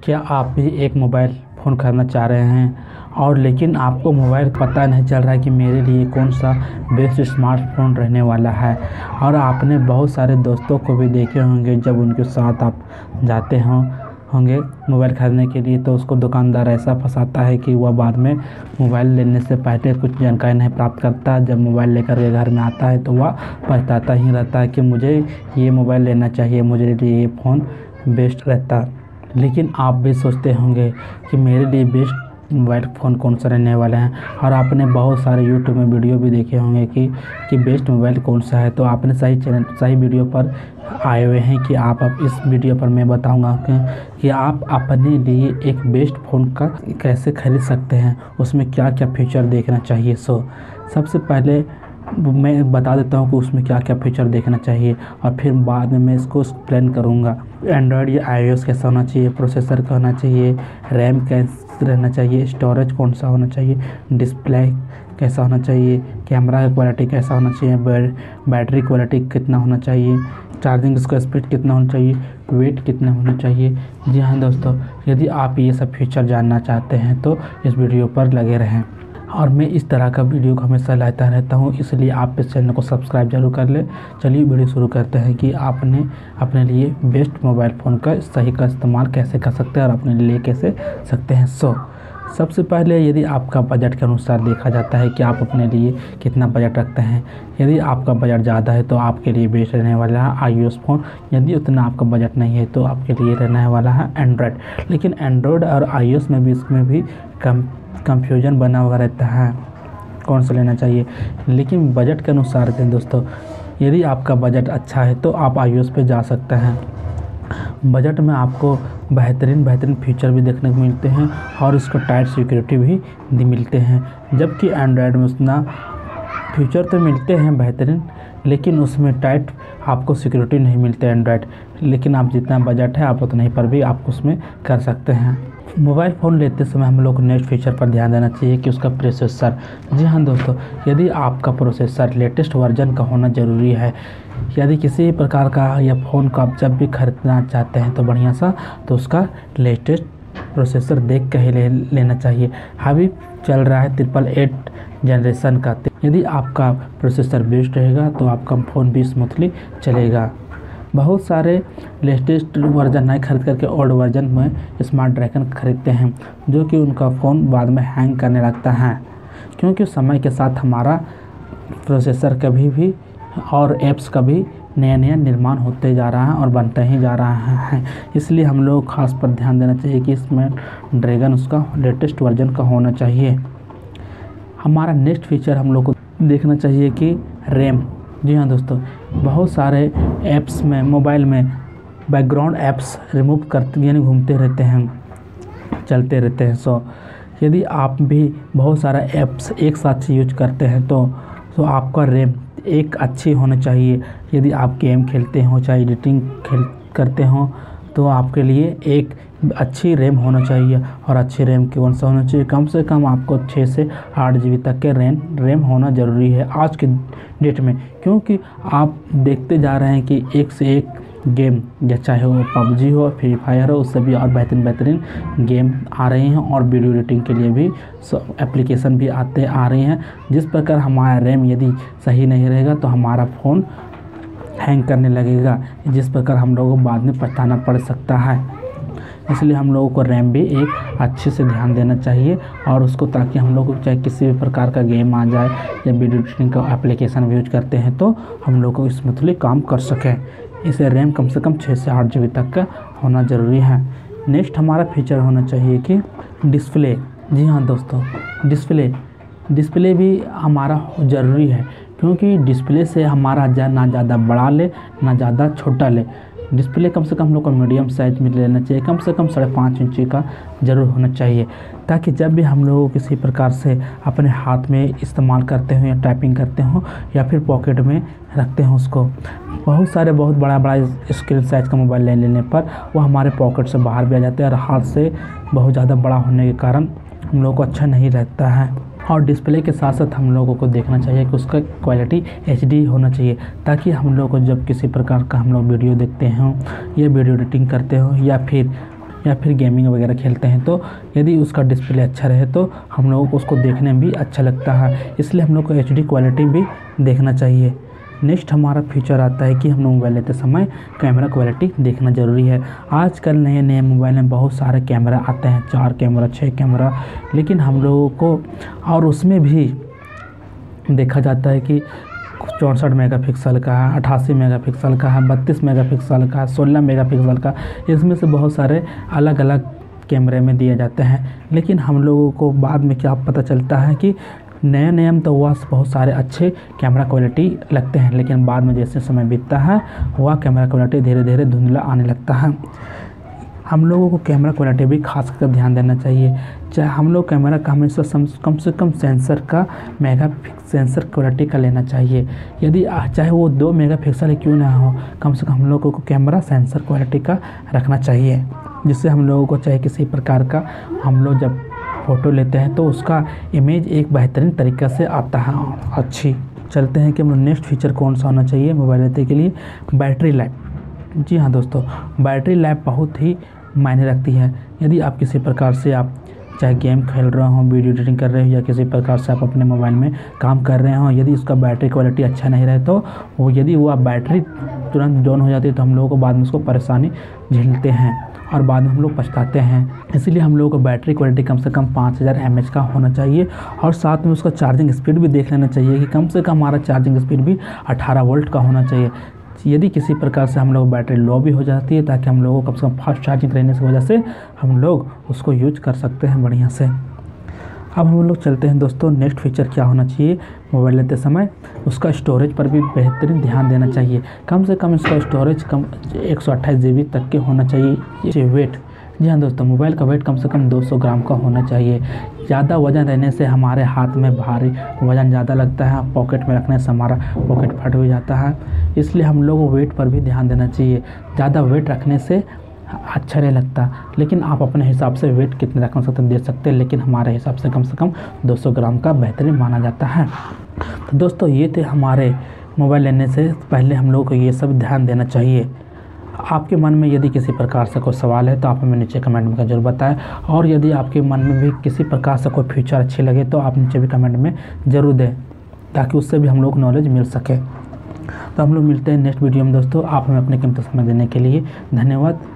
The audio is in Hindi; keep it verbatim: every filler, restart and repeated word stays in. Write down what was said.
क्या आप भी एक मोबाइल फ़ोन खरीदना चाह रहे हैं और लेकिन आपको मोबाइल पता नहीं चल रहा है कि मेरे लिए कौन सा बेस्ट स्मार्टफ़ोन रहने वाला है। और आपने बहुत सारे दोस्तों को भी देखे होंगे जब उनके साथ आप जाते हों होंगे मोबाइल ख़रीदने के लिए, तो उसको दुकानदार ऐसा फंसाता है कि वह बाद में मोबाइल लेने से पहले कुछ जानकारी नहीं प्राप्त करता। जब मोबाइल लेकर के घर में आता है तो वह पछताता ही रहता है कि मुझे ये मोबाइल लेना चाहिए, मुझे ये फ़ोन बेस्ट रहता। लेकिन आप भी सोचते होंगे कि मेरे लिए बेस्ट मोबाइल फ़ोन कौन सा रहने वाला है, और आपने बहुत सारे यूट्यूब में वीडियो भी देखे होंगे कि कि बेस्ट मोबाइल कौन सा है। तो आपने सही चैनल सही वीडियो पर आए हुए हैं कि आप अब इस वीडियो पर मैं बताऊंगा कि, कि आप अपने लिए एक बेस्ट फ़ोन का कैसे खरीद सकते हैं, उसमें क्या क्या फीचर देखना चाहिए। सो सबसे पहले मैं बता देता हूँ कि उसमें क्या क्या फीचर देखना चाहिए, और फिर बाद में मैं इसको एक्सप्लेन करूँगा। एंड्रॉयड या आईओएस कैसा होना चाहिए, प्रोसेसर का होना चाहिए, रैम कैसा रहना चाहिए, स्टोरेज कौन सा होना चाहिए, डिस्प्ले कैसा होना चाहिए, कैमरा का क्वालिटी कैसा होना चाहिए, बैटरी क्वालिटी कितना होना चाहिए, चार्जिंग इसका स्पीड कितना होना चाहिए, वेट कितना होना चाहिए। जी हाँ दोस्तों, यदि आप ये सब फीचर जानना चाहते हैं तो इस वीडियो पर लगे रहें। और मैं इस तरह का वीडियो को हमेशा लाता रहता हूँ, इसलिए आप इस चैनल को सब्सक्राइब जरूर कर लें। चलिए वीडियो शुरू करते हैं कि आपने अपने लिए बेस्ट मोबाइल फ़ोन का सही का इस्तेमाल कैसे कर सकते हैं और अपने लिए कैसे सकते हैं। सो सबसे पहले यदि आपका बजट के अनुसार देखा जाता है कि आप अपने लिए कितना बजट रखते हैं। यदि आपका बजट ज़्यादा है तो आपके लिए बेस्ट रहने वाला है आईओएस फ़ोन। यदि उतना आपका बजट नहीं है तो आपके लिए रहने वाला है एंड्रॉयड। लेकिन एंड्रॉयड और आईओएस में भी इसमें भी कम कंफ्यूजन बना हुआ रहता है कौन सा लेना चाहिए। लेकिन बजट के अनुसार दें दोस्तों, यदि आपका बजट अच्छा है तो आप आईओएस पे जा सकते हैं। बजट में आपको बेहतरीन बेहतरीन फीचर भी देखने को मिलते हैं और इसको टाइट सिक्योरिटी भी मिलते हैं, जबकि एंड्रॉयड में उतना फीचर तो मिलते हैं बेहतरीन, लेकिन उसमें टाइट आपको सिक्योरिटी नहीं मिलती एंड्रॉयड। लेकिन आप जितना बजट है आप उतना ही पर भी आप उसमें कर सकते हैं। मोबाइल फ़ोन लेते समय हम लोग को नेक्स्ट फीचर पर ध्यान देना चाहिए कि उसका प्रोसेसर। जी हाँ दोस्तों, यदि आपका प्रोसेसर लेटेस्ट वर्जन का होना ज़रूरी है। यदि किसी प्रकार का या फ़ोन को आप जब भी खरीदना चाहते हैं तो बढ़िया सा तो उसका लेटेस्ट प्रोसेसर देख कर ही ले लेना चाहिए। अभी चल रहा है ट्रिपल एट जनरेशन का। यदि आपका प्रोसेसर बेस्ट रहेगा तो आपका फ़ोन भी स्मूथली चलेगा। बहुत सारे लेटेस्ट वर्जन नहीं खरीद करके ओल्ड वर्जन में स्नैपड्रैगन खरीदते हैं, जो कि उनका फ़ोन बाद में हैंग करने लगता है, क्योंकि समय के साथ हमारा प्रोसेसर कभी भी और ऐप्स का भी नया नया निर्माण होते जा रहा है और बनता ही जा रहा है। इसलिए हम लोग खास पर ध्यान देना चाहिए कि स्नैपड्रैगन उसका लेटेस्ट वर्जन का होना चाहिए। हमारा नेक्स्ट फीचर हम लोग को देखना चाहिए कि रैम। जी हाँ दोस्तों, बहुत सारे ऐप्स में मोबाइल में बैकग्राउंड ऐप्स रिमूव करते यानी घूमते रहते हैं, चलते रहते हैं। सो यदि आप भी बहुत सारा ऐप्स एक साथ यूज करते हैं तो तो आपका रैम एक अच्छी होना चाहिए। यदि आप गेम खेलते हो चाहे एडिटिंग खेल करते हो तो आपके लिए एक अच्छी रैम होना चाहिए। और अच्छी रैम कौन सा होना चाहिए, कम से कम आपको छः से आठ जी बी तक के रैम रैम होना ज़रूरी है आज के डेट में, क्योंकि आप देखते जा रहे हैं कि एक से एक गेम, या चाहे वो पबजी हो, फ्री फायर हो, उससे भी और बेहतरीन बेहतरीन गेम आ रहे हैं और वीडियो एडिटिंग के लिए भी एप्लीकेशन भी आते आ रही हैं। जिस प्रकार हमारा रैम यदि सही नहीं रहेगा तो हमारा फ़ोन हैंग करने लगेगा, जिस प्रकार हम लोगों को बाद में पछताना पड़ सकता है। इसलिए हम लोगों को रैम भी एक अच्छे से ध्यान देना चाहिए और उसको, ताकि हम लोग को चाहे किसी भी प्रकार का गेम आ जाए या वीडियो एडिटिंग का एप्लीकेशन यूज करते हैं तो हम लोग को स्मूथली काम कर सकें। इसे रैम कम से कम छः से आठ जी बी तक का होना ज़रूरी है। नेक्स्ट हमारा फीचर होना चाहिए कि डिस्प्ले। जी हाँ दोस्तों, डिस्प्ले डिस्प्ले भी हमारा ज़रूरी है, क्योंकि डिस्प्ले से हमारा जा ना ज़्यादा बड़ा ले ना ज़्यादा छोटा ले। डिस्प्ले कम से कम हम लोग को मीडियम साइज में लेना चाहिए, कम से कम साढ़े पाँच इंची का ज़रूर होना चाहिए, ताकि जब भी हम लोग किसी प्रकार से अपने हाथ में इस्तेमाल करते हो या टाइपिंग करते हो या फिर पॉकेट में रखते हो उसको, बहुत सारे बहुत बड़ा बड़ा स्क्रीन साइज़ का मोबाइल ले लेने पर वो हमारे पॉकेट से बाहर भी आ जाते हैं और हाथ से बहुत ज़्यादा बड़ा होने के कारण हम लोग को अच्छा नहीं रहता है। और डिस्प्ले के साथ साथ हम लोगों को देखना चाहिए कि उसका क्वालिटी एच डी होना चाहिए, ताकि हम लोग को जब किसी प्रकार का हम लोग वीडियो देखते हों या वीडियो एडिटिंग करते हो या फिर या फिर गेमिंग वगैरह खेलते हैं तो यदि उसका डिस्प्ले अच्छा रहे तो हम लोगों को उसको देखने में भी अच्छा लगता है, इसलिए हम लोग को एच डी क्वालिटी भी देखना चाहिए। नेक्स्ट हमारा फीचर आता है कि हम लोग मोबाइल लेते समय कैमरा क्वालिटी देखना ज़रूरी है। आजकल नए नए मोबाइल में बहुत सारे कैमरा आते हैं, चार कैमरा छः कैमरा, लेकिन हम लोगों को और उसमें भी देखा जाता है कि चौंसठ मेगापिक्सल का है, अट्ठासी मेगापिक्सल का है, बत्तीस मेगापिक्सल का, सोलह मेगापिक्सल का, इसमें से बहुत सारे अलग अलग कैमरे में दिए जाते हैं। लेकिन हम लोगों को बाद में क्या पता चलता है कि नया नया में तो वह बहुत सारे अच्छे कैमरा क्वालिटी लगते हैं, लेकिन बाद में जैसे समय बीतता है वह कैमरा क्वालिटी धीरे धीरे धुंधला आने लगता है। हम लोगों को कैमरा क्वालिटी भी खास कर ध्यान देना चाहिए। चाहे हम लोग कैमरा का हमेशा कम से कम सेंसर का मेगा सेंसर क्वालिटी का लेना चाहिए। यदि चाहे वो दो मेगा पिक्सल क्यों ना हो, कम से कम हम लोगों को कैमरा सेंसर क्वालिटी का रखना चाहिए, जिससे हम लोगों को चाहे किसी प्रकार का हम लोग जब फ़ोटो लेते हैं तो उसका इमेज एक बेहतरीन तरीक़े से आता है अच्छी। चलते हैं कि हम नेक्स्ट फीचर कौन सा होना चाहिए मोबाइल लेते के लिए, बैटरी लाइफ। जी हाँ दोस्तों, बैटरी लाइफ बहुत ही मायने रखती है। यदि आप किसी प्रकार से आप चाहे गेम खेल रहे हो, वीडियो एडिटिंग कर रहे हो या किसी प्रकार से आप अपने मोबाइल में काम कर रहे हो, यदि उसका बैटरी क्वालिटी अच्छा नहीं रहे तो वो यदि वो बैटरी तुरंत डाउन हो जाती है तो हम लोगों को बाद में उसको परेशानी झेलते हैं और बाद में हम लोग पछताते हैं। इसलिए हम लोगों को बैटरी क्वालिटी कम से कम पाँच हज़ार एम एच का होना चाहिए और साथ में उसका चार्जिंग स्पीड भी देख लेना चाहिए कि कम से कम हमारा चार्जिंग स्पीड भी अठारह वोल्ट का होना चाहिए। यदि किसी प्रकार से हम लोग बैटरी लो भी हो जाती है ताकि हम लोगों को कम से कम फास्ट चार्जिंग रहने की वजह से हम लोग उसको यूज कर सकते हैं बढ़िया से। अब हम लोग चलते हैं दोस्तों, नेक्स्ट फीचर क्या होना चाहिए मोबाइल लेते समय, उसका स्टोरेज पर भी बेहतरीन ध्यान देना चाहिए। कम से कम इसका स्टोरेज कम एक सौ अट्ठाईस जी बी तक के होना चाहिए। वेट, जी हाँ दोस्तों, मोबाइल का वेट कम से कम दो सौ ग्राम का होना चाहिए। ज़्यादा वज़न रहने से हमारे हाथ में भारी वज़न ज़्यादा लगता है, पॉकेट में रखने से हमारा पॉकेट फट भी जाता है, इसलिए हम लोग को वेट पर भी ध्यान देना चाहिए। ज़्यादा वेट रखने से अच्छा नहीं लगता, लेकिन आप अपने हिसाब से वेट कितने रखना सकते दे सकते हैं, लेकिन हमारे हिसाब से कम से कम दो सौ ग्राम का बेहतरीन माना जाता है। तो दोस्तों ये थे हमारे मोबाइल लेने से पहले हम लोगों को ये सब ध्यान देना चाहिए। आपके मन में यदि किसी प्रकार से कोई सवाल है तो आप हमें नीचे कमेंट में ज़रूर बताएं, और यदि आपके मन में भी किसी प्रकार से कोई फीचर अच्छी लगे तो आप नीचे भी कमेंट में ज़रूर दें, ताकि उससे भी हम लोग को नॉलेज मिल सके। तो हम लोग मिलते हैं नेक्स्ट वीडियो में दोस्तों। आप हमें अपने कीमती समय देने के लिए धन्यवाद।